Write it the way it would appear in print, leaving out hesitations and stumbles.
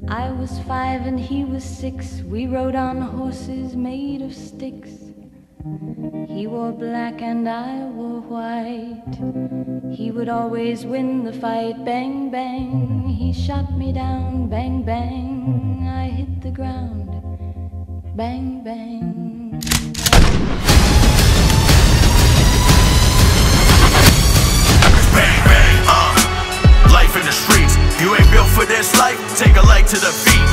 I was 5 and he was 6. We rode on horses made of sticks. He wore black and I wore white. He would always win the fight. Bang, bang, he shot me down. Bang, bang, I hit the ground. Bang, bang. Bang, bang, life in the streets. You ain't built for this life, take a leg to the feet.